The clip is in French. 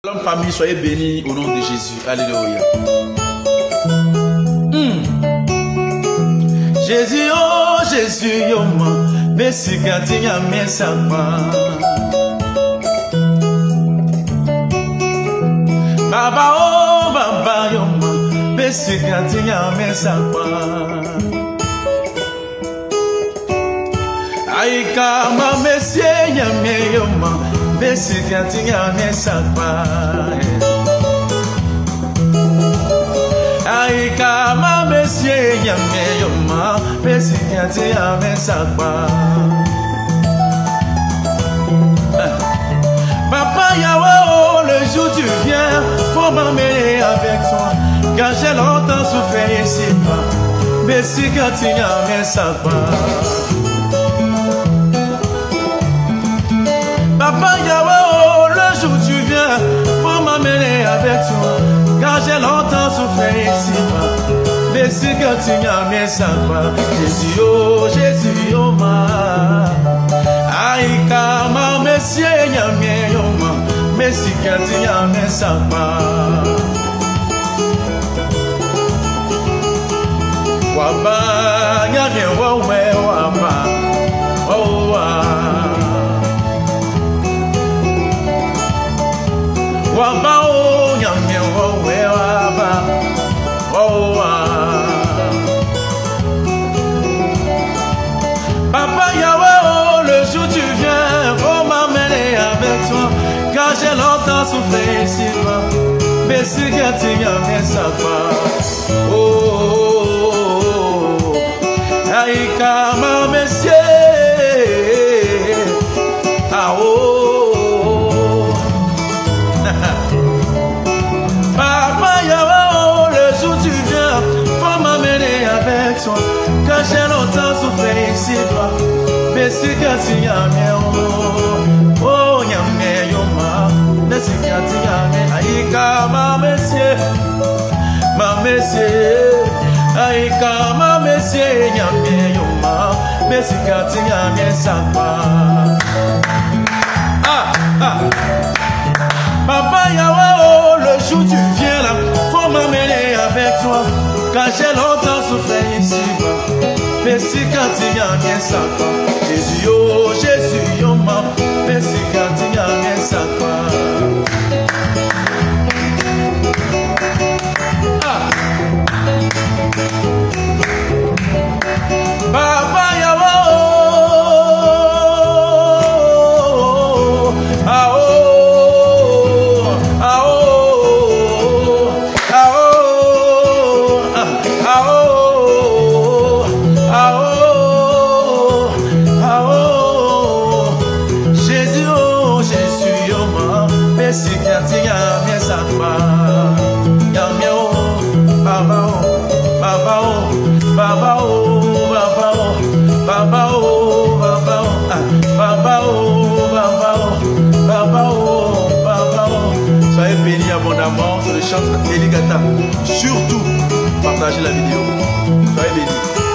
Shalom famille, soyez bénis au nom de Jésus. Alléluia. Jésus, oh Jésus, yo ma, merci quand tu as mis sa main. Baba, oh Baba, yo ma, merci quand tu as mis sa main. Aïka, ma monsieur, yamé, yo ma, merci quand tu as mis sa main. Aïka, ma monsieur, yamé, yo ma, merci quand tu as mis sa main. Papa Yahweh, oh, le jour tu viens, faut m'emmener avec toi. Quand j'ai longtemps souffert ici, merci quand tu as mis sa main. Papa Yahweh, oh, le jour tu viens, faut m'emmener avec toi. Quand j'ai longtemps souffert ici, merci quand tu as mis sa main. Jésus, oh ma. Aïka, ma monsieur, yamé, oh ma. Merci quand tu as mis sa main. Waba, yamé, waoué, waba, oh wa. Waba, oh, yamé, waoué, waba, oh wa. Papa Yahweh, oh, le jour tu viens, faut m'emmener avec toi. Quand j'ai longtemps souffert ici, merci quand tu as mis sa main. Oh, oh, oh, oh. Aïka, ma monsieur. Ah, oh, oh. Papa Yahweh, oh, le jour tu viens, faut m'emmener avec toi. Quand j'ai longtemps souffert ici, merci quand tu as mis, oh, yamé, yoma, merci quand tu as mis, aïka, ma monsieur, aïka, ma monsieur, yamé, yoma, merci quand tu as mis sa main. Ah, ah. Papa Yahweh, oh, le jour tu viens là, faut m'emmener avec toi. Quand j'ai longtemps souffert ici, merci quand tu as mis sa main. Jésus, oh ma, merci quand tu as mis sa main. Papa Yahweh, oh, ah oh, ah oh, ah oh, ah oh, ah oh, ah oh. Jésus, oh Jésus, oh ma, merci quand tu as mis sa main. Yamé, oh, Baba, oh, Baba, oh, Baba, oh, Baba, oh, Baba, oh, Baba, oh, Baba, oh, Baba, oh, Baba, oh, Baba, oh. Soyez bénis abondamment sur le chant Eligata. Surtout, partagez la vidéo. Soyez bénis.